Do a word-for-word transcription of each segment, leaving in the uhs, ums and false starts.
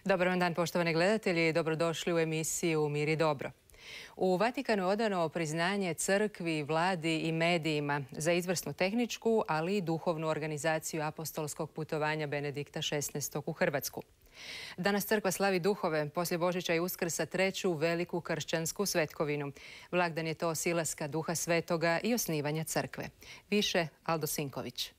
Dobar vam dan, poštovani gledatelji. Dobrodošli u emisiju Mir i dobro. U Vatikanu je odano priznanje crkvi, vladi i medijima za izvrsnu tehničku, ali i duhovnu organizaciju apostolskog putovanja Benedikta šesnaestog u Hrvatsku. Danas crkva slavi duhove, poslije Božića i Uskrsa, treću veliku kršćansku svetkovinu. Blagdan je to silaska Duha Svetoga i osnivanja crkve. Više Aldo Sinković.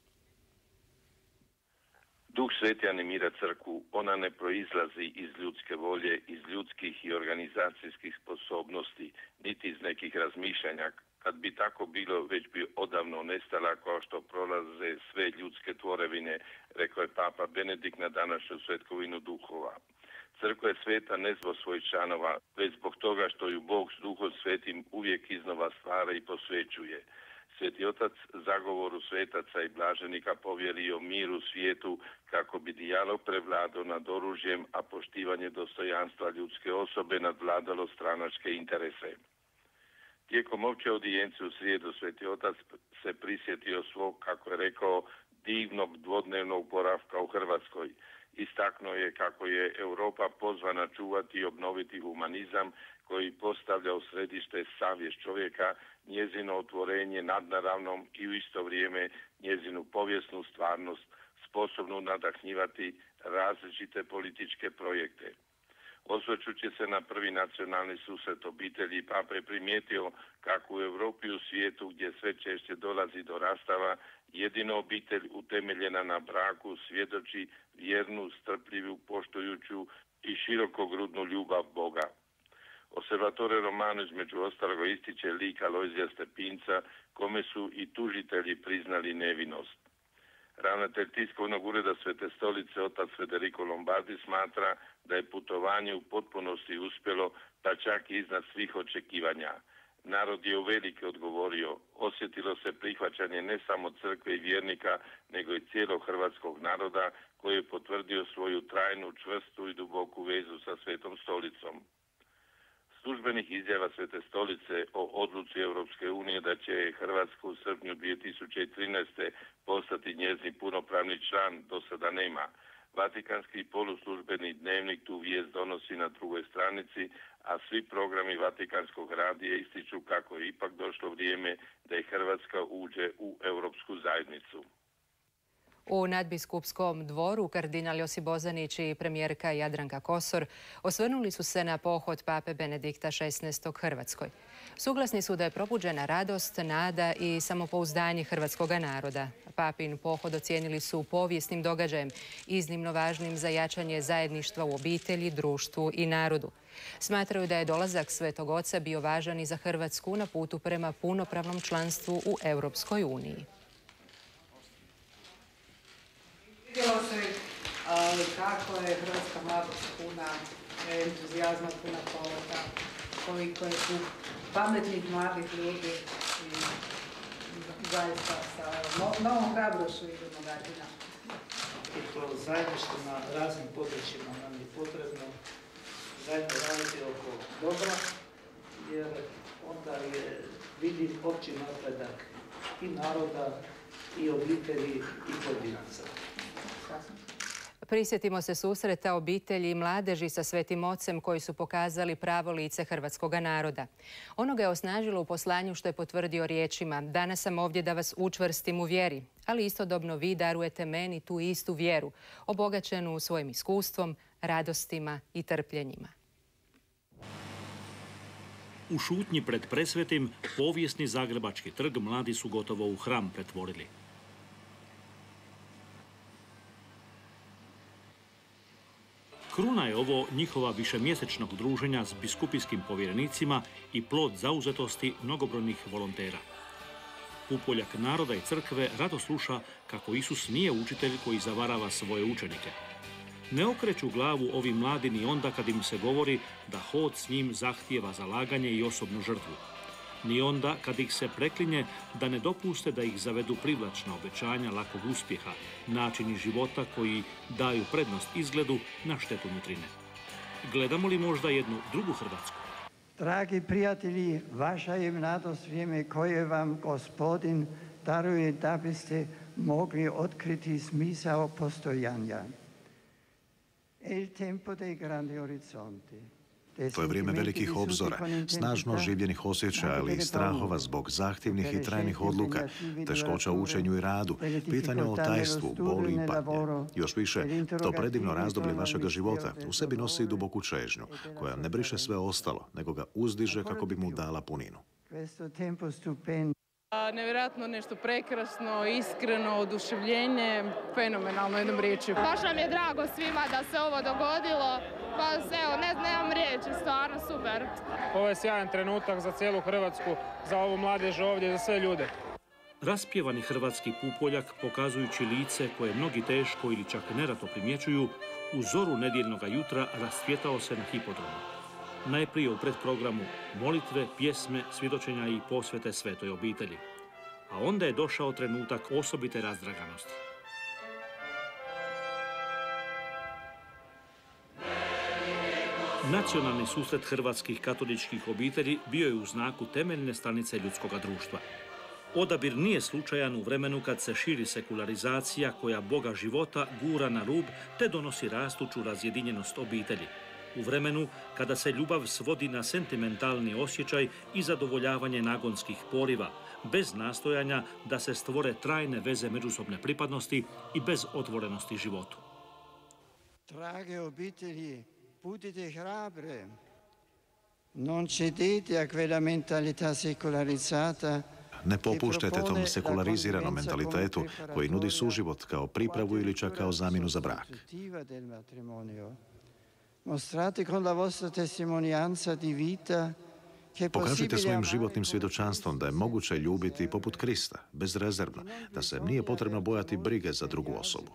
Duh Sveti animira crkvu, ona ne proizlazi iz ljudske volje, iz ljudskih i organizacijskih sposobnosti, niti iz nekih razmišljanja. Kad bi tako bilo, već bi odavno nestala kao što prolaze sve ljudske tvorevine, rekao je Papa Benedikt na današnju svetkovinu duhova. Crkva je sveta ne zbog svojih članova, već zbog toga što ju Bog s Duhom Svetim uvijek iznova stvara i posvećuje. Sveti Otac zagovoru svetaca i blaženika povjerio miru u svijetu kako bi dijalog prevladao nad oružjem, a poštivanje dostojanstva ljudske osobe nadvladalo stranačke interese. Tijekom opće audijencije u srijedu Sveti Otac se prisjetio svog, kako je rekao, divnog dvodnevnog boravka u Hrvatskoj. Istaknuo je kako je Europa pozvana čuvati i obnoviti humanizam koji postavlja u središte savjest čovjeka, njezino otvorenje nadnaravnom i u isto vrijeme njezinu povijesnu stvarnost, sposobnu nadahnjivati različite političke projekte. Osvrćući se na prvi nacionalni susret obitelji, Papa je primijetio kako u Europi i u svijetu gdje sve češće dolazi do rastava, jedina obitelj utemeljena na braku svjedoči vjernu, strpljivu, poštujuću i širokogrudnu ljubav Boga. Observatore Romano između ostalog ističe lik Alojzija Stepinca, kome su i tužitelji priznali nevinost. Ravnatelj tiskovnog ureda Svete stolice, otac Federico Lombardi, smatra da je putovanje u potpunosti uspjelo, pa čak i iznad svih očekivanja. Narod je uvelike odgovorio, osjetilo se prihvaćanje ne samo crkve i vjernika, nego i cijelog hrvatskog naroda koji je potvrdio svoju trajnu, čvrstu i duboku vezu sa Svetom stolicom. Službenih izjava Svete stolice o odluci Europske unije da će Hrvatska u srpnju dvije tisuće trinaeste. postati njezin punopravni član do sada nema. Vatikanski poluslužbeni dnevnik tu vijest donosi na drugoj stranici, a svi programi Vatikanskog radija ističu kako je ipak došlo vrijeme da i Hrvatska uđe u Europsku zajednicu. U nadbiskupskom dvoru kardinal Josip Bozanić i premijerka Jadranka Kosor osvrnuli su se na pohod pape Benedikta šesnaestog Hrvatskoj. Suglasni su da je probuđena radost, nada i samopouzdanje hrvatskoga naroda. Papin pohod ocijenili su povijesnim događajem, iznimno važnim za jačanje zajedništva u obitelji, društvu i narodu. Smatraju da je dolazak Svetog Oca bio važan i za Hrvatsku na putu prema punopravnom članstvu u Europskoj uniji. Vidjelo se kako je hrvatska mladost puna entuzijazma, puna poleta, koliko su pametnih mladih ljudi i zaista sa novom hrabrošću idemo dalje. I to zajedništvo na raznim područjima nam je potrebno zajedno raditi oko dobra, jer onda je vidljiv opći napredak i naroda, i obitelji, i pojedinaca. Prisjetimo se susreta obitelji i mladeži sa Svetim Ocem koji su pokazali pravo lice hrvatskoga naroda. Ono ga je osnažilo u poslanju što je potvrdio riječima: danas sam ovdje da vas učvrstim u vjeri, ali istodobno vi darujete meni tu istu vjeru, obogaćenu svojim iskustvom, radostima i trpljenjima. U šutnji pred presvetim, povijesni Zagrebački trg mladi su gotovo u hram pretvorili. Kruna je ovo njihova višemjesečnog druženja s biskupijskim povjerenicima i plod zauzetosti mnogobrojnih volontera. Pupoljak naroda i crkve rado sluša kako Isus nije učitelj koji zavarava svoje učenike. Ne okreću glavu ovi mladi ni onda kad im se govori da hod s njim zahtijeva zalaganje i osobnu žrtvu. Ni onda kad ih se preklinje da ne dopuste da ih zavedu privlačna obećanja lakog uspjeha, načini života koji daju prednost izgledu na štetu nutrine. Gledamo li možda jednu drugu Hrvatsku? Dragi prijatelji, vaša je mladost vrijeme koje vam Gospodin daruje da biste mogli otkriti smisao postojanja. To je vrijeme velikih obzora, snažno življenih osjećaja ili strahova zbog zahtjevnih i trajnih odluka, teškoća u učenju i radu, pitanja o tajstvu, boli i patnje. Još više, to predivno razdoblje vašega života u sebi nosi duboku čežnju, koja ne briše sve ostalo, nego ga uzdiže kako bi mu dala puninu. Nevjerojatno nešto prekrasno, iskreno, oduševljenje, fenomenalno jednom riječju. Baš nam je drago svima da se ovo dogodilo, pa evo, ne, nemam riječi, stvarno super. Ovo je sjajan trenutak za cijelu Hrvatsku, za ovu mladež ovdje, za sve ljude. Raspjevani hrvatski pupoljak, pokazujući lice koje mnogi teško ili čak nerato primjećuju, u zoru nedjeljnoga jutra rascvjetao se na hipodromu. Najprije u predprogramu molitve, pjesme, svjedočenja i posvete svetoj obitelji. A onda je došao trenutak osobite razdraganosti. Nacionalni susret hrvatskih katoličkih obitelji bio je u znaku temeljne stanice ljudskoga društva. Odabir nije slučajan u vremenu kad se širi sekularizacija koja Boga života gura na rub te donosi rastuću razjedinjenost obitelji. U vremenu kada se ljubav svodi na sentimentalni osjećaj i zadovoljavanje nagonskih poriva, bez nastojanja da se stvore trajne veze međusobne pripadnosti i bez otvorenosti životu. Drage obitelji, budite hrabre. Non cedete a quella mentalità secolarizzata. Ne popuštajte tom sekulariziranom mentalitetu koji nudi suživot kao pripravu ili čak kao zamjenu za brak. Pokažite svojim životnim svjedočanstvom da je moguće ljubiti poput Krista, bezrezervno, da se nije potrebno bojati brige za drugu osobu.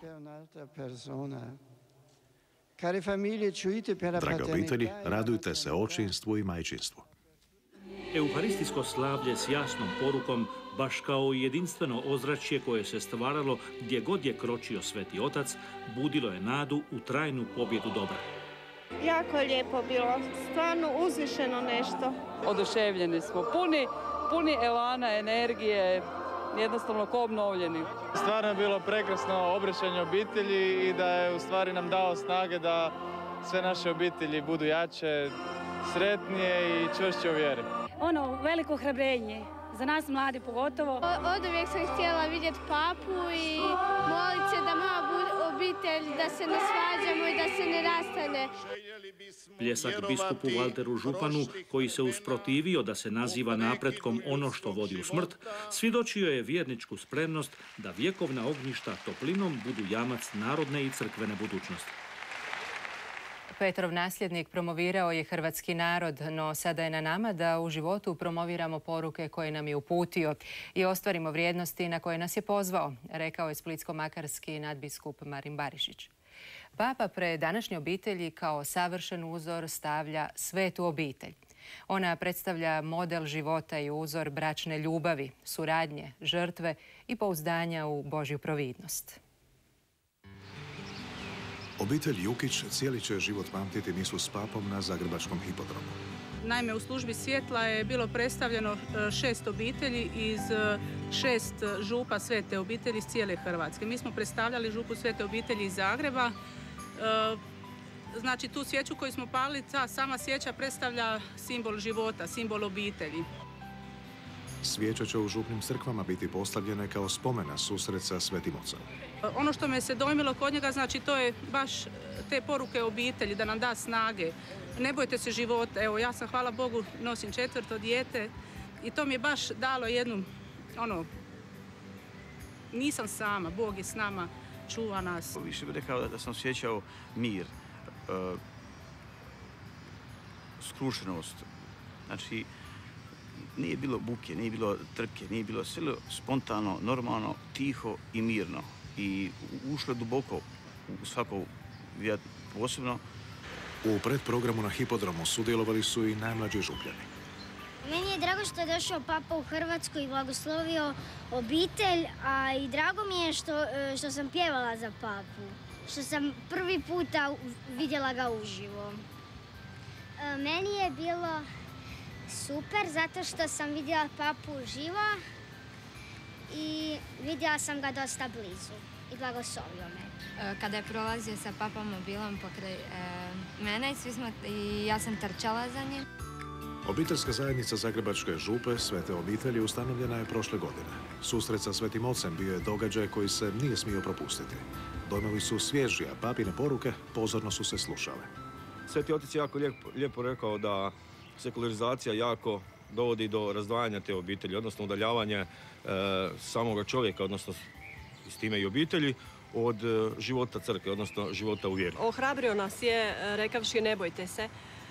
Drage obitelji, radujte se očinstvu i majčinstvu. Euharistijsko slavlje s jasnom porukom, baš kao i jedinstveno ozračje koje se stvaralo gdje god je kročio Sveti Otac, budilo je nadu u trajnu pobjedu dobra. Jako je lijepo bilo, stvarno uzvišeno nešto. Oduševljeni smo, puni, puni elana, energije, jednostavno ko obnovljeni. Stvarno je bilo prekrasno obraćanje obitelji i da je u stvari nam dao snage da sve naše obitelji budu jače, sretnije i čvršće u vjeri. Ono, veliko ohrabrenje, za nas mladi pogotovo. Od uvijek sam htjela vidjeti papu i moliti se da moja obitelj, da se ne svađamo i da se ne rastane. Pljesak biskupu Valteru Županu, koji se usprotivio da se naziva napretkom ono što vodi u smrt, svjedočio je vjerničku spremnost da vjekovna ognjišta toplinom budu jamac narodne i crkvene budućnosti. Petrov nasljednik promovirao je hrvatski narod, no sada je na nama da u životu promoviramo poruke koje nam je uputio i ostvarimo vrijednosti na koje nas je pozvao, rekao je splitsko-makarski nadbiskup Marin Barišić. Papa pred današnje obitelji kao savršen uzor stavlja svetu obitelj. Ona predstavlja model života i uzor bračne ljubavi, suradnje, žrtve i pouzdanja u Božju providnost. Obitelj Jukić cijeli će život pamtiti misu s papom na zagrebačkom hipodromu. Naime, u službi svjetla je bilo predstavljeno šest obitelji iz šest župa svete obitelji iz cijele Hrvatske. Mi smo predstavljali župu svete obitelji iz Zagreba. Znači, tu svijeću koju smo palili, ta sama svijeća predstavlja simbol života, simbol obitelji. Svijeće će u župnim crkvama biti postavljene kao spomena susret sa Svetim Ocem. Ono što me se dojmilo kod njega, znači to je baš te poruke obitelji, da nam da snage. Ne bojte se života. Evo, ja sam, hvala Bogu, nosim četvrto dijete i to mi je baš dalo jednu, ono, nisam sama, Bog je s nama, čuva nas. Više bih rekao da sam osjećao mir, uh, skrušenost. Znači, nije bilo buke, nije bilo trke, nije bilo sve spontano, normalno, tiho i mirno. I ušlo duboko u svako posebno. U predprogramu na hipodromu sudjelovali su i najmlađi župljani. Meni je drago što je došao papa u Hrvatsku i blagoslovio obitelj, a i drago mi je što, što sam pjevala za papu, što sam prvi puta vidjela ga uživo. Meni je bilo super zato što sam vidjela papu uživo i vidjela sam ga dosta blizu. i blagoslovio me. Kada je prolazio sa papom mobilom pokraj e, mene, svi smo, i ja sam trčala za njim. Obiteljska zajednica Zagrebačke župe Svete obitelji ustanovljena je prošle godine. Susret sa Svetim ocem bio je događaj koji se nije smio propustiti. Dojmovi su svježi, a papine poruke pozorno su se slušale. Sveti otac je jako lijepo, lijepo rekao da sekularizacija jako dovodi do razdvajanja te obitelji, odnosno udaljavanja e, samoga čovjeka, odnosno s time i obitelji, od e, života crkve, odnosno života u vjeri. Ohrabrio nas je, rekavši ne bojte se, e,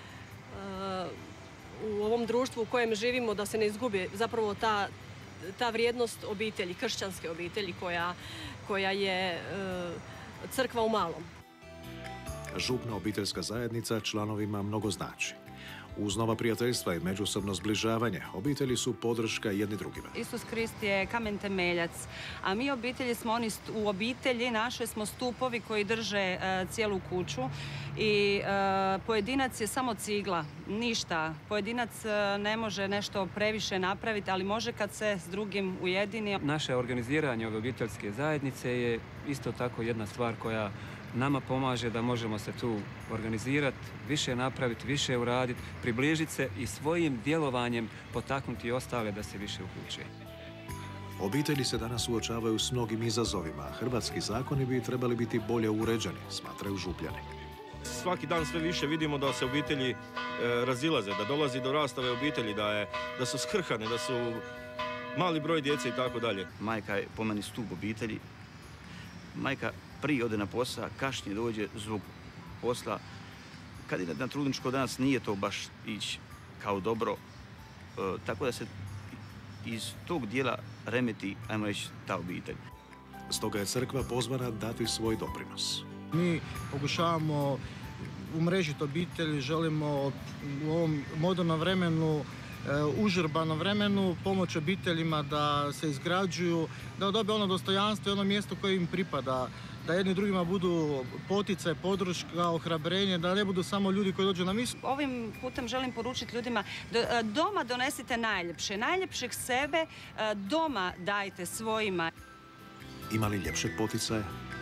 u ovom društvu u kojem živimo da se ne izgubi zapravo ta, ta vrijednost obitelji, kršćanske obitelji koja, koja je e, crkva u malom. Župna obiteljska zajednica članovima mnogo znači. Uz nova prijateljstva i međusobno zbližavanje, obitelji su podrška jedni drugima. Isus Krist je kamen temeljac, a mi obitelji smo oni u obitelji, naše smo stupovi koji drže uh, cijelu kuću i uh, pojedinac je samo cigla, ništa. Pojedinac uh, ne može nešto previše napraviti, ali može kad se s drugim ujedini. Naše organiziranje ove obiteljske zajednice je isto tako jedna stvar koja nama pomaže da možemo se tu organizirati, više napraviti, više uraditi, približiti se i svojim djelovanjem potaknuti ostale da se više uključe. Obitelji se danas suočavaju s mnogim izazovima, a hrvatski zakoni bi trebali biti bolje uređeni, smatraju župljani. Svaki dan sve više vidimo da se obitelji e, razilaze, da dolazi do rastave obitelji, da, je, da su skrhane, da su mali broj djece i tako dalje. Majka je po meni stup obitelji. Majka prije ode na posao, kašnije dođe zbog posla. Kad ide na trudničko danas nije to baš ići kao dobro. E, tako da se iz tog dijela remeti, ajmo reći, ta obitelj. Stoga je crkva pozvana dati svoj doprinos. Mi pokušavamo umrežiti obitelj, želimo u ovom modernom vremenu, užurbanom vremenu pomoći obiteljima da se izgrađuju, da dobe ono dostojanstvo i ono mjesto koje im pripada, da jedni drugima budu poticaj, podrška, ohrabrenje, da ne budu samo ljudi koji dođu na misu. Ovim putem želim poručiti ljudima, doma donesite najljepše, najljepšeg sebe, doma dajte svojima. Ima li ljepšeg poticaja?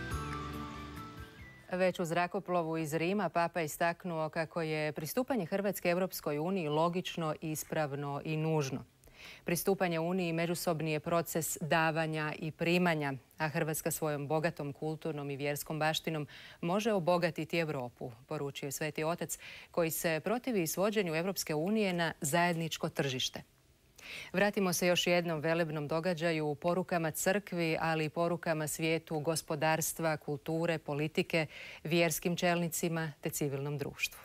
Već u zrakoplovu iz Rima Papa istaknuo kako je pristupanje Hrvatske Europskoj uniji logično, ispravno i nužno. Pristupanje Uniji međusobni je proces davanja i primanja, a Hrvatska svojom bogatom kulturnom i vjerskom baštinom može obogatiti Europu, poručio je Sveti Otac, koji se protivi svođenju Europske unije na zajedničko tržište. Vratimo se još jednom velebnom događaju, porukama crkvi, ali i porukama svijetu gospodarstva, kulture, politike, vjerskim čelnicima te civilnom društvu.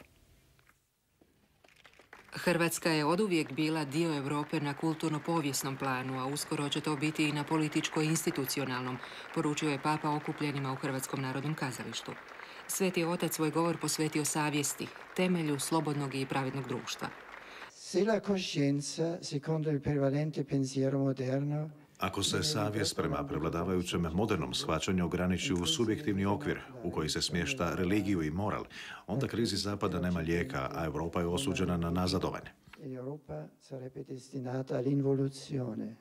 Hrvatska je oduvijek bila dio Europe na kulturno-povijesnom planu, a uskoro će to biti i na političko-institucionalnom, poručio je Papa okupljenima u Hrvatskom narodnom kazalištu. Sveti Otac svoj govor posvetio savjesti, temelju slobodnog i pravednog društva. Se la coscienza, secondo il prevalente pensiero moderno, Ako se savjest prema prevladavajućem modernom shvaćanju ograniči u subjektivni okvir u koji se smješta religiju i moral, onda krizi Zapada nema lijeka, a Europa je osuđena na nazadovanje. Europa sarebbe destinata all'involuzione.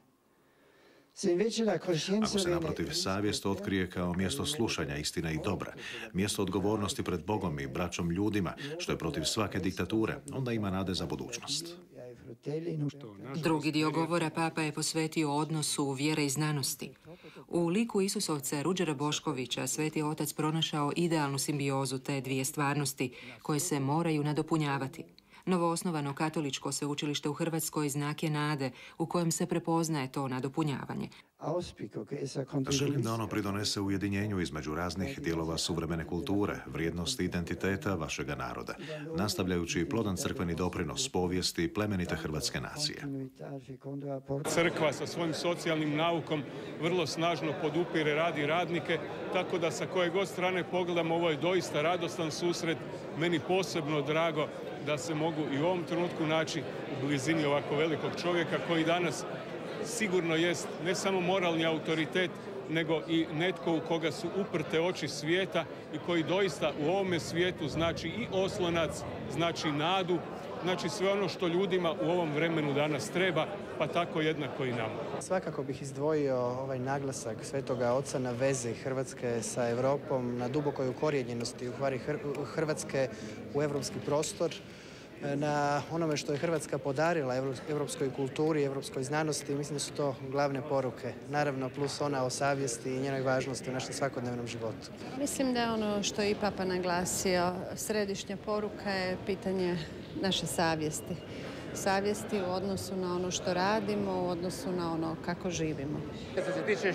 Ako se naprotiv savjest otkrije kao mjesto slušanja istine i dobra, mjesto odgovornosti pred Bogom i braćom ljudima, što je protiv svake diktature, onda ima nade za budućnost. Drugi dio govora Papa je posvetio odnosu vjere i znanosti. U liku Isusovca Ruđera Boškovića Sveti Otac pronašao idealnu simbiozu te dvije stvarnosti koje se moraju nadopunjavati. Novoosnovano katoličko sveučilište u Hrvatskoj znak je nade u kojem se prepoznaje to nadopunjavanje. Želim da ono pridonese ujedinjenju između raznih dijelova suvremene kulture, vrijednosti identiteta vašega naroda, nastavljajući plodan crkveni doprinos povijesti plemenite hrvatske nacije. Crkva sa svojim socijalnim naukom vrlo snažno podupire rad i radnike, tako da sa koje god strane pogledam, ovo je doista radostan susret, meni posebno drago da se mogu i u ovom trenutku naći u blizini ovako velikog čovjeka koji danas sigurno jest ne samo moralni autoritet, nego i netko u koga su uprte oči svijeta i koji doista u ovome svijetu znači i oslonac, znači nadu znači sve ono što ljudima u ovom vremenu danas treba, pa tako jednako i nama. Svakako bih izdvojio ovaj naglasak Svetoga Oca na vezi Hrvatske sa Europom, na dubokoj ukorijenjenosti Hrvatske u evropski prostor, na onome što je Hrvatska podarila evropskoj kulturi, evropskoj znanosti. Mislim da su to glavne poruke. Naravno, plus ona o savjesti i njenoj važnosti u našem svakodnevnom životu. Mislim da je ono što je i Papa naglasio, središnja poruka je pitanje naše savjesti. Savjesti u odnosu na ono što radimo, u odnosu na ono kako živimo. Što se tiče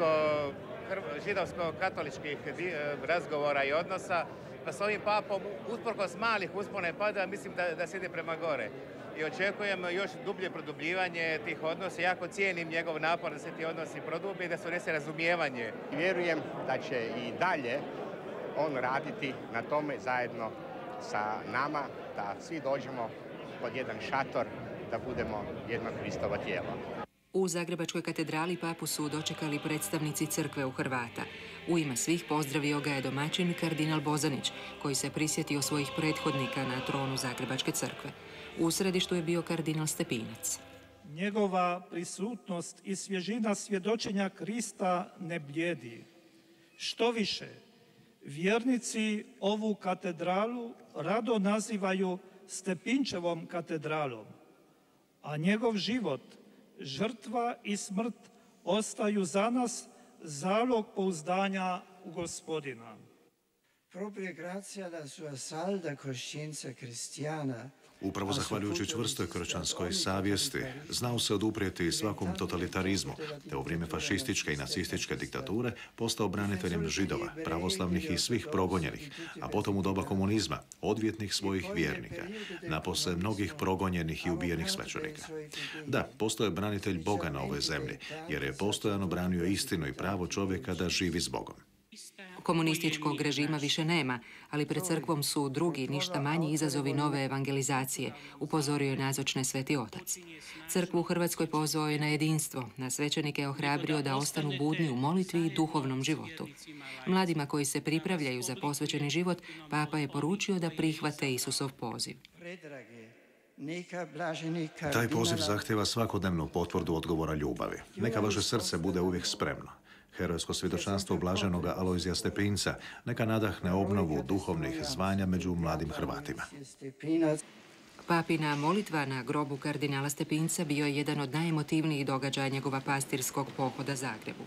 židovsko-katoličkih razgovora i odnosa, pa s ovim papom, usprkos malih uspona i pada, mislim da, da se ide prema gore. I očekujemo još dublje produbljivanje tih odnosa. Jako cijenim njegov napor da se ti odnosi prodube i da se unese razumijevanje. Vjerujem da će i dalje on raditi na tome zajedno sa nama, da svi dođemo pod jedan šator, da budemo jedno Kristovo tijelo. U Zagrebačkoj katedrali papu su dočekali predstavnici crkve u Hrvata. U ime svih pozdravio ga je domaćin kardinal Bozanić, koji se prisjetio svojih prethodnika na tronu Zagrebačke crkve. U središtu je bio kardinal Stepinac. Njegova prisutnost i svježina svjedočenja Krista ne blijedi. Što više, vjernici ovu katedralu rado nazivaju Stepinčevom katedralom, a njegov život, žrtva i smrt ostaju za nas zalog pouzdanja u Gospodina. Proprio grazie alla sua salda coscienza cristiana, Upravo zahvaljujući čvrstoj kršćanskoj savjesti, znao se oduprijeti svakom totalitarizmu, te u vrijeme fašističke i nacističke diktature postao braniteljem Židova, pravoslavnih i svih progonjenih, a potom u doba komunizma odvjetnik svojih vjernika, napose mnogih progonjenih i ubijenih svećenika. Da, postao je branitelj Boga na ovoj zemlji, jer je postojano branio istinu i pravo čovjeka da živi s Bogom. Komunističkog režima više nema, ali pred crkvom su drugi, ništa manji izazovi nove evangelizacije, upozorio je nazočne Sveti Otac. Crkvu u Hrvatskoj pozvao je na jedinstvo, na svećenike je ohrabrio da ostanu budni u molitvi i duhovnom životu. Mladima koji se pripravljaju za posvećeni život, Papa je poručio da prihvate Isusov poziv. Taj poziv zahtjeva svakodnevnu potvrdu odgovora ljubavi. Neka vaše srce bude uvijek spremno. Herojsko svjedočanstvo blaženoga Alojzija Stepinca neka nadahne obnovu duhovnih zvanja među mladim Hrvatima. Papina molitva na grobu kardinala Stepinca bio je jedan od najemotivnijih događaja njegova pastirskog pohoda Zagrebu.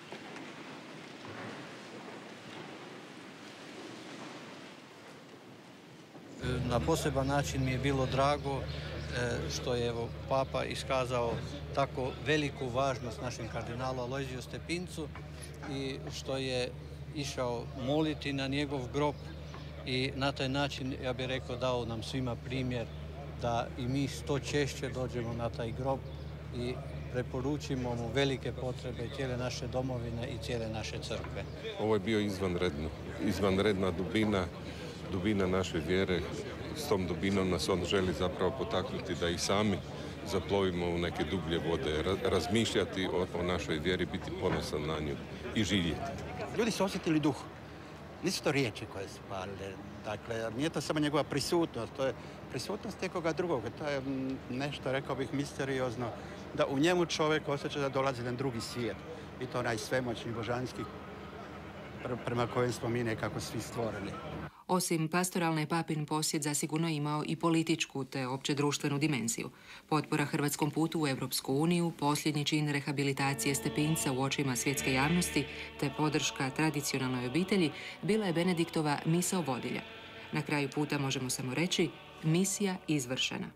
Na poseban način mi je bilo drago što je evo, Papa iskazao tako veliku važnost našem kardinalu Alojziju Stepincu i što je išao moliti na njegov grob i na taj način, ja bih rekao, dao nam svima primjer da i mi što češće dođemo na taj grob i preporučimo mu velike potrebe cijele naše domovine i cijele naše crkve. Ovo je bio izvanredno, izvanredna dubina, dubina naše vjere. S tom dubinom nas on želi zapravo potaknuti da i sami zaplovimo u neke dublje vode, razmišljati o, o našoj vjeri, biti ponosan na nju i živjeti. Ljudi su osjetili duh. Nisu to riječi koje su palile. Dakle, nije to samo njegova prisutnost, to je prisutnost nekoga drugoga. To je nešto, rekao bih, misteriozno, da u njemu čovjek osjeća da dolazi na drugi svijet. I to onaj svemoćni, božanski, prema kojem smo mi nekako svi stvoreni. Osim pastoralne, Papin posjet zasigurno imao i političku te opće društvenu dimenziju. Potpora hrvatskom putu u Europsku uniju, posljednji čin rehabilitacije Stepinca u očima svjetske javnosti te podrška tradicionalnoj obitelji bila je Benediktova misao vodilja. Na kraju puta možemo samo reći, misija izvršena.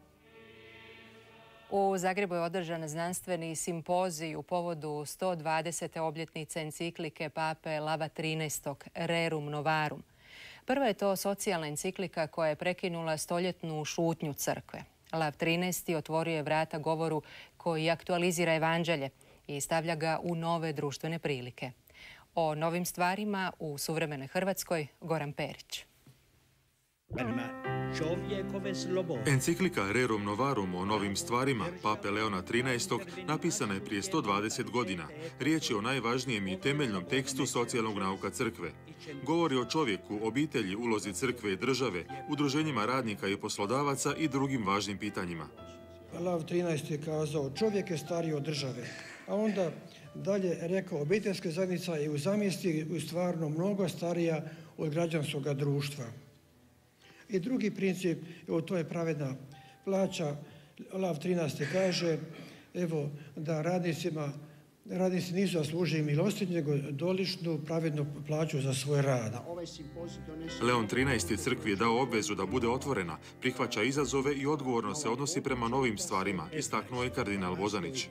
U Zagrebu je održan znanstveni simpozij u povodu sto dvadesete obljetnice enciklike Pape Lava trinaestog Rerum Novarum. Prva je to socijalna enciklika koja je prekinula stoljetnu šutnju crkve. Lav trinaesti otvorio je vrata govoru koji aktualizira evanđelje i stavlja ga u nove društvene prilike. O novim stvarima u suvremenoj Hrvatskoj Goran Perić. čovjekove slobode. Enciklika Rerum Novarum o novim stvarima pape Leona trinaestog napisana je prije sto dvadeset godina. Riječ je o najvažnijem i temeljnom tekstu socijalnog nauka crkve. Govori o čovjeku, obitelji, ulozi crkve i države, udruženjima radnika i poslodavaca i drugim važnim pitanjima. Leon trinaesti je kazao, čovjek je stariji od države, a onda dalje rekao, obiteljska zajednica je u zamisli u stvarno mnogo starija od građanskog društva. I drugi princip, evo to je pravedna plaća. Leon trinaesti kaže, evo da radnicima, radnici nisu zaslužili milostinju, nego doličnu pravednu plaću za svoj rad. Leon trinaesti crkvi je dao obvezu da bude otvorena, prihvaća izazove i odgovorno se odnosi prema novim stvarima, istaknuo je kardinal Bozanić.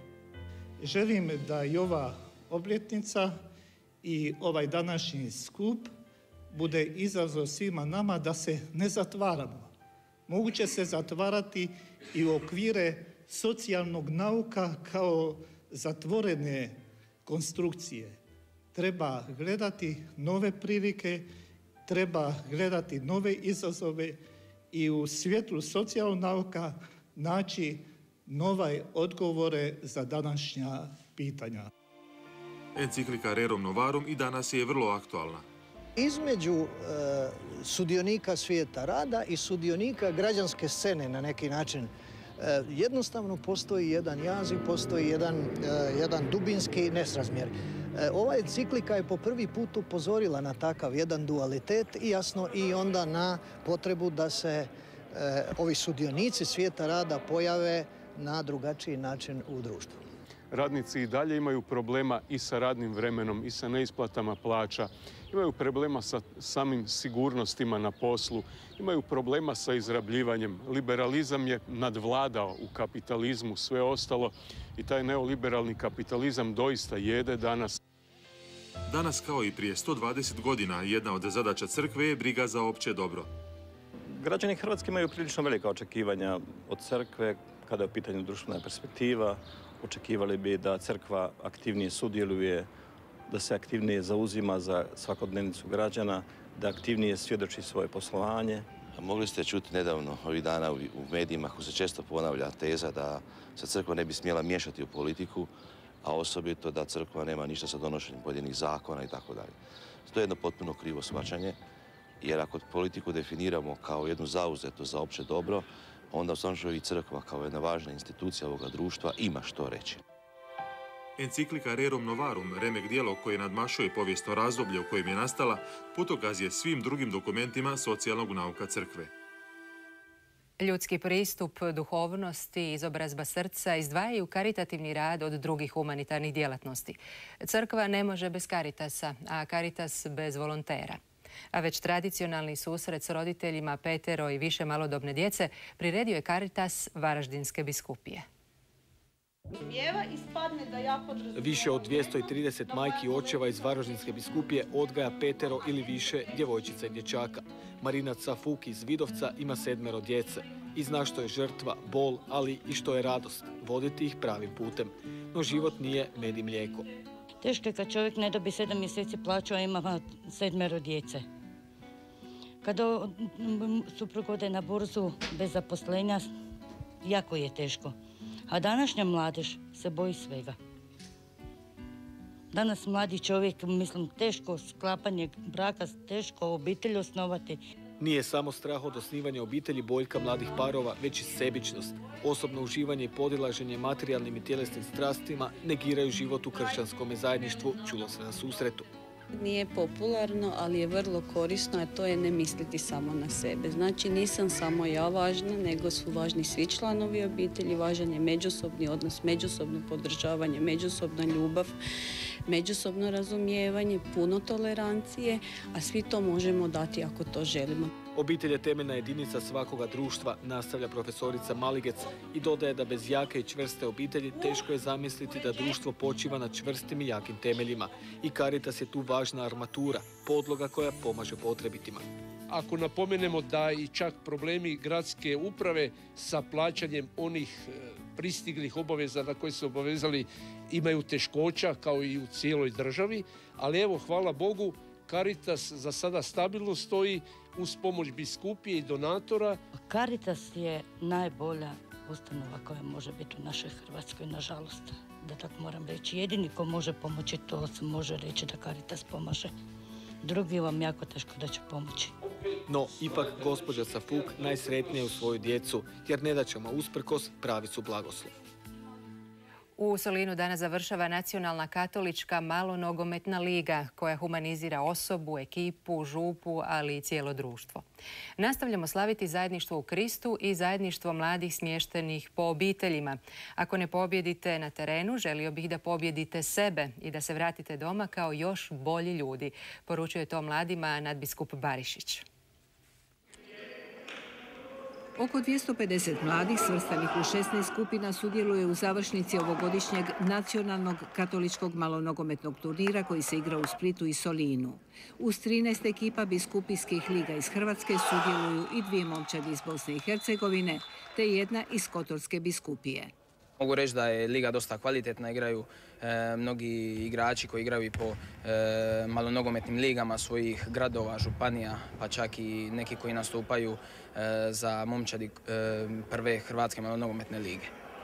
Želim da i ova obljetnica i ovaj današnji skup bude izazov svima nama da se ne zatvaramo. Moguće se zatvarati i u okvire socijalnog nauka kao zatvorene konstrukcije. Treba gledati nove prilike, treba gledati nove izazove i u svjetlu socijalnog nauka naći nove odgovore za današnja pitanja. Enciklika Rerum Novarum i danas je vrlo aktualna. Između e, sudionika svijeta rada i sudionika građanske scene na neki način e, jednostavno postoji jedan jaz i postoji jedan, e, jedan dubinski nesrazmjer. E, ova enciklika je po prvi put upozorila na takav jedan dualitet i jasno i onda na potrebu da se e, ovi sudionici svijeta rada pojave na drugačiji način u društvu. Radnici i dalje imaju problema i sa radnim vremenom i sa neisplatama plaća, imaju problema sa samim sigurnostima na poslu, imaju problema sa izrabljivanjem. Liberalizam je nadvladao u kapitalizmu sve ostalo i taj neoliberalni kapitalizam doista jede danas. Danas, kao i prije sto dvadeset godina, jedna od zadaća crkve je briga za opće dobro. Građani Hrvatske imaju prilično velika očekivanja od crkve kada je u pitanju društvena perspektiva. Očekivali bi da crkva aktivnije sudjeluje, da se aktivnije zauzima za svakodnevnicu građana, da aktivnije svjedoči svoje poslovanje. Mogli ste čuti nedavno, ovih dana u medijima, kako se često ponavlja teza da se crkva ne bi smjela miješati u politiku, a osobito da crkva nema ništa sa donošenjem pojedinih zakona i tako dalje. To je jedno potpuno krivo shvaćanje, jer ako politiku definiramo kao jednu zauzetost za opće dobro, onda u svakom i crkva kao jedna važna institucija ovoga društva ima što reći. Enciklika Rerum Novarum, remek djelo koje nadmašuje povijesno razdoblje u kojem je nastala, putokaz je svim drugim dokumentima socijalnog nauka crkve. Ljudski pristup, duhovnost i izobrazba srca izdvajaju karitativni rad od drugih humanitarnih djelatnosti. Crkva ne može bez Caritasa, a Caritas bez volontera. A već tradicionalni susret s roditeljima petero i više malodobne djece priredio je Caritas Varaždinske biskupije. Više od dvjesto trideset majki i očeva iz Varaždinske biskupije odgaja petero ili više djevojčica i dječaka. Marina Cafuk iz Vidovca ima sedmero djece i zna što je žrtva, bol, ali i što je radost, voditi ih pravim putem. No život nije med i mlijeko. Teško je kad čovjek ne dobi sedam mjeseci plaću, a ima sedmero djece. Kada suprug ode na burzu bez zaposlenja, jako je teško. A današnja mladež se boji svega. Danas mladi čovjek, mislim, teško sklapanje braka, teško obitelj osnovati. Nije samo strah od osnivanja obitelji boljka mladih parova, već i sebičnost. Osobno uživanje i podilaženje materijalnim i tjelesnim strastima negiraju život u kršćanskom zajedništvu, čulo se na susretu. Nije popularno, ali je vrlo korisno, a to je ne misliti samo na sebe. Znači nisam samo ja važna, nego su važni svi članovi obitelji, važan je međusobni odnos, međusobno podržavanje, međusobna ljubav, međusobno razumijevanje, puno tolerancije, a svi to možemo dati ako to želimo. Obitelj je temeljna jedinica svakoga društva, nastavlja profesorica Maligec i dodaje da bez jake i čvrste obitelji teško je zamisliti da društvo počiva na čvrstim i jakim temeljima. I Caritas je tu važna armatura, podloga koja pomaže potrebitima. Ako napomenemo da i čak problemi gradske uprave sa plaćanjem onih pristiglih obaveza na koje su obavezali imaju teškoća kao i u cijeloj državi, ali evo, hvala Bogu, Caritas za sada stabilno stoji uz pomoć biskupije i donatora. Caritas je najbolja ustanova koja može biti u našoj Hrvatskoj, nažalost. Da tako moram reći. Jedini ko može pomoći, to se može reći da Caritas pomaže. Drugi vam jako teško da će pomoći. No, ipak gospođa Safuk najsretnija u svoju djecu, jer nedaćama usprkos pravi su blagoslov. U Solinu danas završava Nacionalna katolička malonogometna liga koja humanizira osobu, ekipu, župu, ali i cijelo društvo. Nastavljamo slaviti zajedništvo u Kristu i zajedništvo mladih smještenih po obiteljima. Ako ne pobjedite na terenu, želio bih da pobjedite sebe i da se vratite doma kao još bolji ljudi, poručuje to mladima nadbiskup Barišić. Oko dvjesto pedeset mladih svrstanih u šesnaest skupina sudjeluje u završnici ovogodišnjeg Nacionalnog katoličkog malonogometnog turnira koji se igra u Splitu i Solinu. Uz trinaest ekipa biskupijskih liga iz Hrvatske sudjeluju i dvije momčadi iz Bosne i Hercegovine te jedna iz Kotorske biskupije. Mogu reći da je liga dosta kvalitetna, igraju e, mnogi igrači koji igraju i po e, malonogometnim ligama svojih gradova, županija, pa čak i neki koji nastupaju e, za momčadi e, prve Hrvatske malonogometne lige.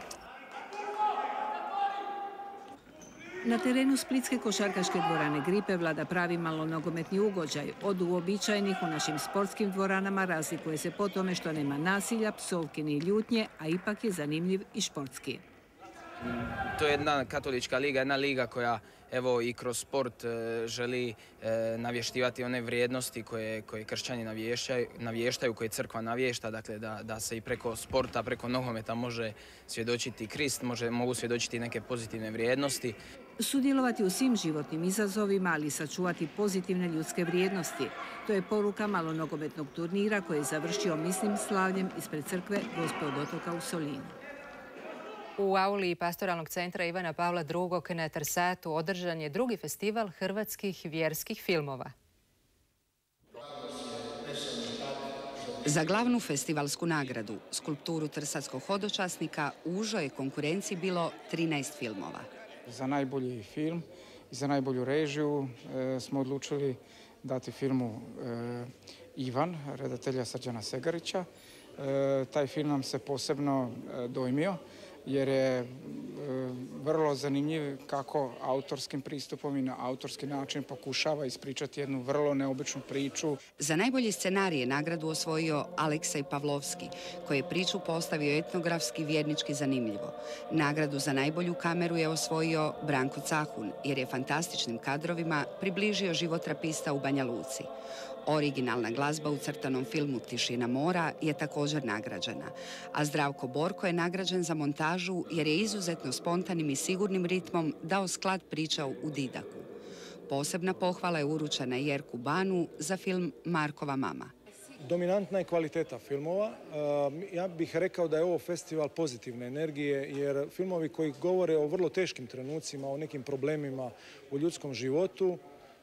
Na terenu splitske košarkaške dvorane Gripe vlada pravi malonogometni ugođaj. Od uobičajenih u našim sportskim dvoranama razlikuje se po tome što nema nasilja, psovki ni ljutnje, a ipak je zanimljiv i športski. To je jedna katolička liga, jedna liga koja evo i kroz sport e, želi e, navještivati one vrijednosti koje, koje kršćani navještaju, navještaju, koje crkva navješta, dakle da, da se i preko sporta, preko nogometa može svjedočiti Krist, može, mogu svjedočiti neke pozitivne vrijednosti. Sudjelovati u svim životnim izazovima, ali sačuvati pozitivne ljudske vrijednosti. To je poruka malonogometnog turnira koji je završio mislim slavljem ispred crkve Gospe od Otoka u Solinu. U auli Pastoralnog centra Ivana Pavla drugog na Trsatu održan je drugi festival hrvatskih vjerskih filmova. Za glavnu festivalsku nagradu, skulpturu Trsatskog hodočasnika, u užoj konkurenciji bilo trinaest filmova. Za najbolji film i za najbolju režiju e, smo odlučili dati filmu e, Ivan, redatelja Srđana Segarića. E, taj film nam se posebno e, dojmio jer je e, vrlo zanimljiv kako autorskim pristupom i na autorski način pokušava ispričati jednu vrlo neobičnu priču. Za najbolji scenarij nagradu osvojio Aleksej Pavlovski, koji je priču postavio etnografski vjernički zanimljivo. Nagradu za najbolju kameru je osvojio Branko Cahun, jer je fantastičnim kadrovima približio život trapista u Banja Luci. Originalna glazba u crtanom filmu Tišina mora je također nagrađena, a Zdravko Borko je nagrađen za montažu jer je izuzetno spontanim i sigurnim ritmom dao sklad priča u Didaku. Posebna pohvala je uručena Jerku Banu za film Markova mama. Dominantna je kvaliteta filmova. Ja bih rekao da je ovo festival pozitivne energije, jer filmovi koji govore o vrlo teškim trenucima, o nekim problemima u ljudskom životu,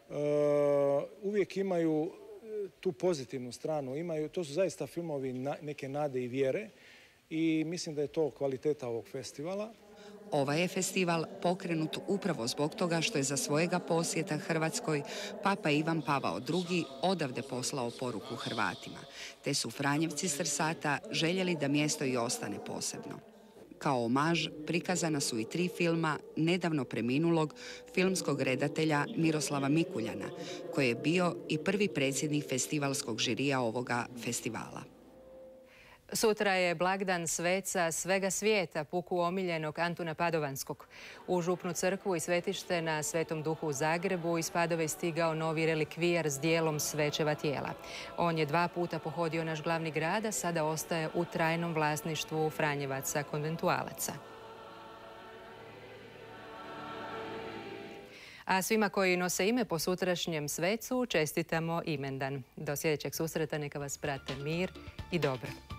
uvijek imaju tu pozitivnu stranu. Imaju, to su zaista filmovi na, neke nade i vjere i mislim da je to kvaliteta ovog festivala. Ovaj je festival pokrenut upravo zbog toga što je za svojega posjeta Hrvatskoj Papa Ivan Pavao drugi odavde poslao poruku Hrvatima, te su Franjevci s Trsata željeli da mjesto i ostane posebno. Kao omaž prikazana su i tri filma nedavno preminulog filmskog redatelja Miroslava Mikuljana, koji je bio i prvi predsjednik festivalskog žirija ovoga festivala. Sutra je blagdan sveca svega svijeta, puku omiljenog Antuna Padovanskog. U župnu crkvu i svetište na Svetom Duhu u Zagrebu iz Padove je stigao novi relikvijar s dijelom svećeva tijela. On je dva puta pohodio naš glavni grad, a sada ostaje u trajnom vlasništvu Franjevaca konventualaca. A svima koji nose ime po sutrašnjem svecu čestitamo imendan. Do sljedećeg susreta neka vas prate mir i dobro.